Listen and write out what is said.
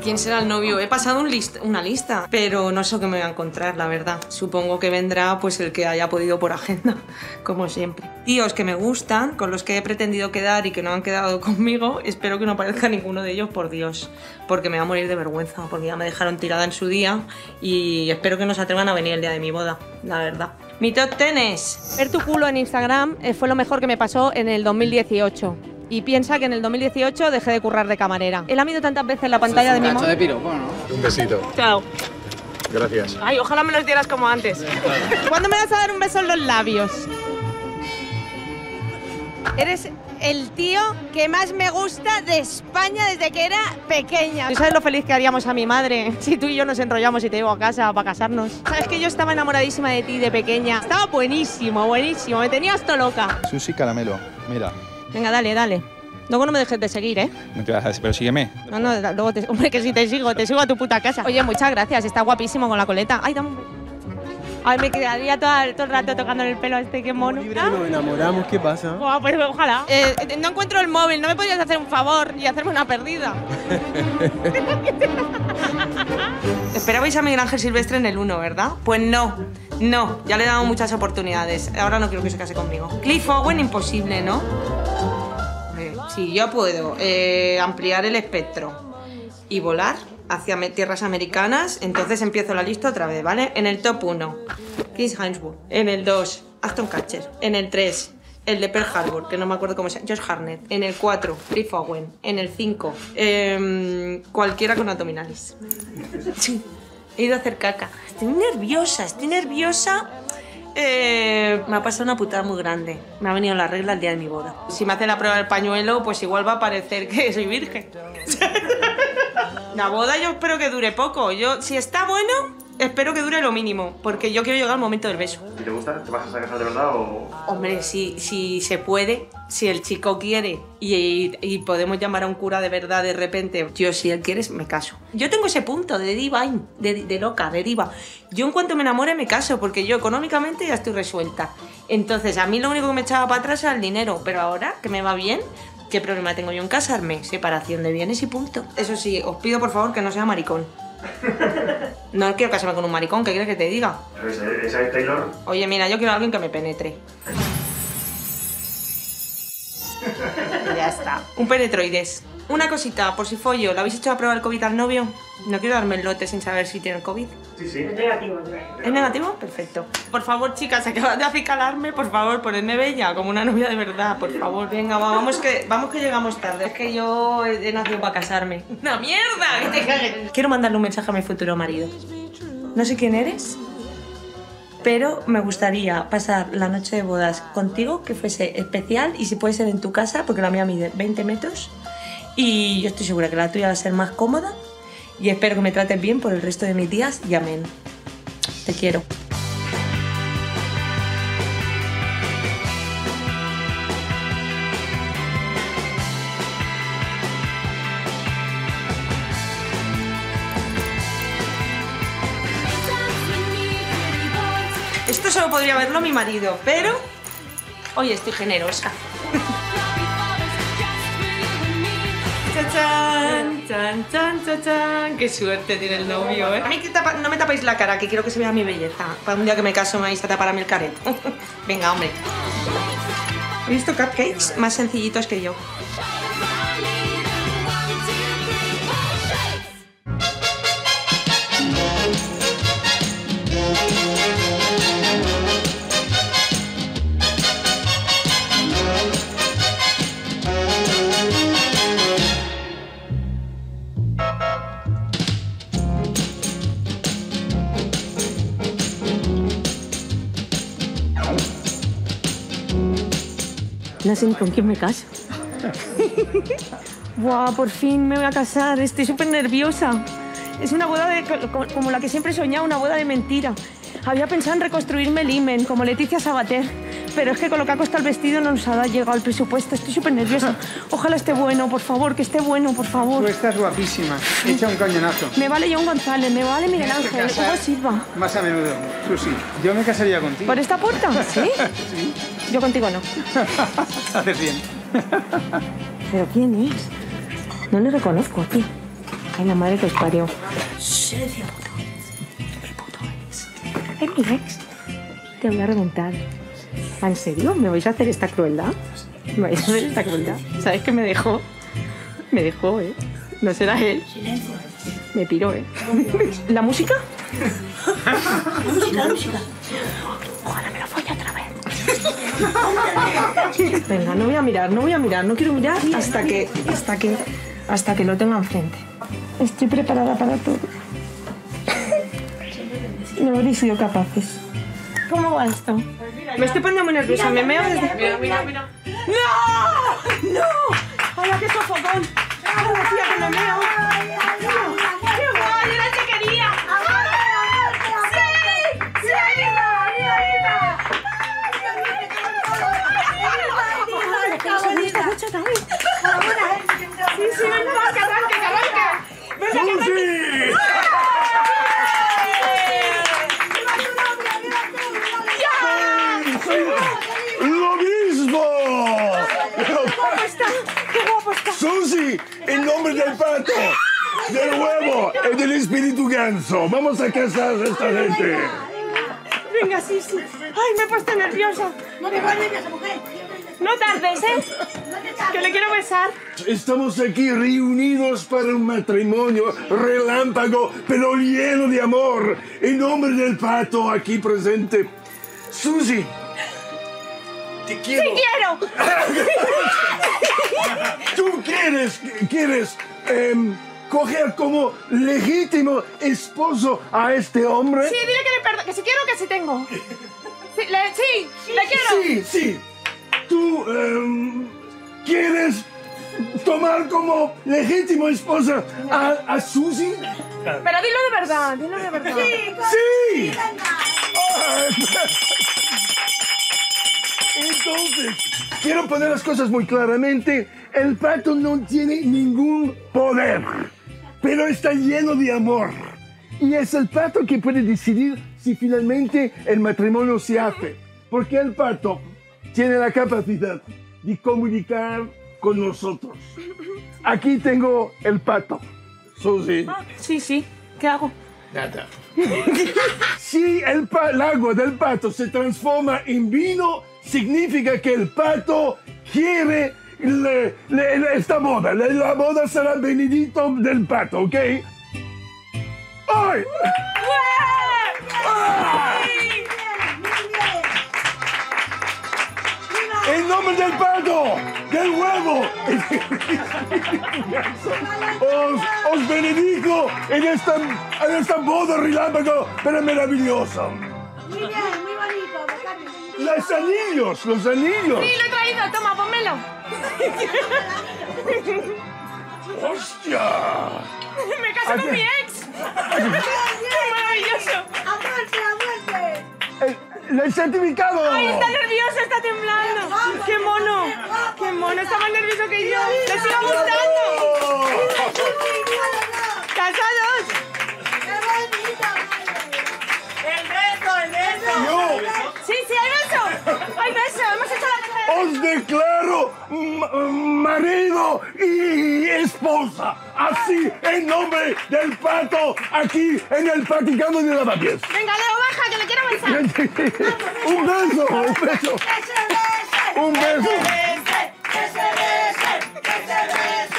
¿Quién será el novio? He pasado una lista, pero no sé qué me voy a encontrar, la verdad. Supongo que vendrá pues el que haya podido por agenda, como siempre. Tíos que me gustan, con los que he pretendido quedar y que no han quedado conmigo, espero que no aparezca ninguno de ellos, por Dios, porque me va a morir de vergüenza, porque ya me dejaron tirada en su día y espero que no se atrevan a venir el día de mi boda, la verdad. Mi top 10 es... Ver tu culo en Instagram fue lo mejor que me pasó en el 2018. Y piensa que en el 2018 dejé de currar de camarera. He lamido tantas veces la pantalla de mi móvil. de piropo, ¿no? Un besito. Chao. Gracias. Ay, ojalá me los dieras como antes. ¿Cuándo me vas a dar un beso en los labios? Eres el tío que más me gusta de España desde que era pequeña. ¿Tú sabes lo feliz que haríamos a mi madre si tú y yo nos enrollamos y te llevo a casa para casarnos? ¿Sabes que yo estaba enamoradísima de ti de pequeña? Estaba buenísimo, buenísimo. Me tenías todo loca. Sushi caramelo, mira. Venga, dale, dale. Luego no me dejes de seguir, ¿eh? No te vas a... Pero sígueme. No, luego te... Hombre, que si te sigo a tu puta casa. Oye, muchas gracias, está guapísimo con la coleta. Ay, dame un beso. Ay, me quedaría todo el rato tocando el pelo a este, qué mono. Nos enamoramos, ¿qué pasa? Buah, pues ojalá. No encuentro el móvil, ¿no me podrías hacer un favor y hacerme una perdida? Esperabais a Miguel Ángel Silvestre en el 1, ¿verdad? Pues no, ya le he dado muchas oportunidades. Ahora no quiero que se case conmigo. Cliff Owen, imposible, ¿no? Si yo puedo ampliar el espectro y volar hacia tierras americanas, entonces empiezo la lista otra vez, ¿vale? En el top 1, Chris Hemsworth. En el 2, Ashton Kutcher. En el 3, el de Pearl Harbor, que no me acuerdo cómo se llama, Josh Hartnett. En el 4, Cliff Owen. En el 5, cualquiera con abdominales. He ido a hacer caca. Estoy nerviosa. Me ha pasado una putada muy grande. Me ha venido la regla el día de mi boda. Si me hace la prueba del pañuelo, pues igual va a parecer que soy virgen. La boda yo espero que dure poco. Si está bueno, espero que dure lo mínimo, porque yo quiero llegar al momento del beso. ¿Y te gusta? ¿Te vas a casar de verdad o...? Hombre, si se puede, si el chico quiere y podemos llamar a un cura de verdad de repente, yo si él quiere me caso. Yo tengo ese punto de diva, de loca, de diva. Yo en cuanto me enamore me caso, porque yo económicamente ya estoy resuelta. Entonces a mí lo único que me echaba para atrás era el dinero, pero ahora que me va bien, ¿qué problema tengo yo en casarme? Separación de bienes y punto. Eso sí, os pido por favor que no sea maricón. No quiero casarme con un maricón, ¿qué quieres que te diga? ¿Esa es Taylor? Oye, mira, yo quiero a alguien que me penetre. Ya está. Un penetroides. Una cosita, por si follo, ¿le habéis hecho a prueba el COVID al novio? No quiero darme el lote sin saber si tiene el COVID. Sí. Es negativo. ¿Es negativo? Perfecto. Por favor, chicas, acaban de acicalarme, por favor, ponedme bella, como una novia de verdad, por favor. Venga, vamos que llegamos tarde. Es que yo he nacido para casarme. ¡Una mierda! ¡Que te cagues! Quiero mandarle un mensaje a mi futuro marido. No sé quién eres, pero me gustaría pasar la noche de bodas contigo, que fuese especial, y si puede ser en tu casa, porque la mía mide 20 metros, y yo estoy segura que la tuya va a ser más cómoda, y espero que me trates bien por el resto de mis días, y amén. Te quiero. Esto solo podría verlo mi marido, pero hoy estoy generosa. ¡Chachán! ¡Chan, chan, chan! ¡Qué suerte tiene el novio, eh! A mí no me tapáis la cara, que quiero que se vea mi belleza. Para un día que me caso me vais a tapar a mí el careto. Venga, hombre. He visto cupcakes más sencillitos que yo. No sé ni con quién me caso. Buah, por fin me voy a casar. Estoy súper nerviosa. Es una boda como la que siempre he soñado, una boda de mentira. Había pensado en reconstruirme el himen, como Leticia Sabater. Pero es que con lo que ha costado el vestido no nos ha llegado el presupuesto. Estoy súper nerviosa. Ojalá esté bueno, por favor, que esté bueno, por favor. Tú estás guapísima. Echa un cañonazo. Me vale John González, me vale Miguel Ángel, Hugo Silva. Más a menudo, Susi. Yo me casaría contigo. ¿Por esta puerta? ¿Sí? Sí. Yo contigo no. Haces bien. ¿Pero quién es? No le reconozco aquí. Ay, la madre que os parió. Silencio, puto ex. El puto ex. Es mi ex. Te voy a reventar. ¿En serio? ¿Me vais a hacer esta crueldad? ¿Me vais a hacer esta crueldad? ¿Sabes que me dejó? Me dejó, ¿eh? No será él. Me piró, ¿eh? ¿La música? La música. Ojalá me lo folle otra vez. Venga, no voy a mirar, no quiero mirar hasta que lo tenga enfrente. Estoy preparada para todo. No habréis sido capaces. ¿Cómo va esto? Me estoy poniendo muy nerviosa, me meo desde... Mira. ¡No! ¡No! ¡Hola, qué sofocón! ¡Hola, tía, que me meo! ¡Qué guay! ¡Era que quería! ¡Sí! ¡Me gusta mucho también! Sí, venga, que arranque! ¡Venga, que arranque! ¡Lo mismo! ¡Qué guapo está! ¡Susi! En nombre del pato, del huevo y del espíritu ganso, vamos a casar a esta gente. Venga, sí. Ay, me he puesto nerviosa. No te pongas nerviosa, mujer. No tardes, ¿eh? Que le quiero besar. Estamos aquí reunidos para un matrimonio relámpago, pero lleno de amor. En nombre del pato aquí presente. Susi, te quiero. ¡Sí quiero! ¿Tú quieres coger como legítimo esposo a este hombre? Sí, dile que si quiero que sí tengo. Sí, le quiero. Sí. ¿Tú quieres tomar como legítimo esposa a Susi? Pero dilo de verdad, ¡Sí! Entonces, quiero poner las cosas muy claramente. El pato no tiene ningún poder, pero está lleno de amor. Y es el pato que puede decidir si finalmente el matrimonio se hace. Porque el pato tiene la capacidad de comunicar con nosotros. Aquí tengo el pato. Susi. Sí. ¿Qué hago? Nada. Si el agua del pato se transforma en vino, significa que el pato quiere esta boda. La boda será Benedito del pato, ¿ok? ¡Ay! En nombre del pato, del huevo, os benedico en esta boda relámpago, pero maravillosa. Muy bien, muy bonito. Los anillos. Sí, lo he traído, toma, pónmelo. ¡Hostia! Me casé con mi ex. ¡Qué maravilloso! ¡A muerte! ¡El certificado! ¡Ay, está nervioso, está temblando! ¡Qué mono! Está más nervioso que yo. ¡Le sigo gustando! ¡Casados! ¡El beso! Yo Sí, hay beso. Hemos hecho la os declaro marido y esposa. Así, en nombre del pato, aquí en el Vaticano de Lavapiés. Venga, Leo, baja, que le quiero besar. Un beso. ¡Que se besen! Un beso. ¡Que se besen! ¡Que se besen!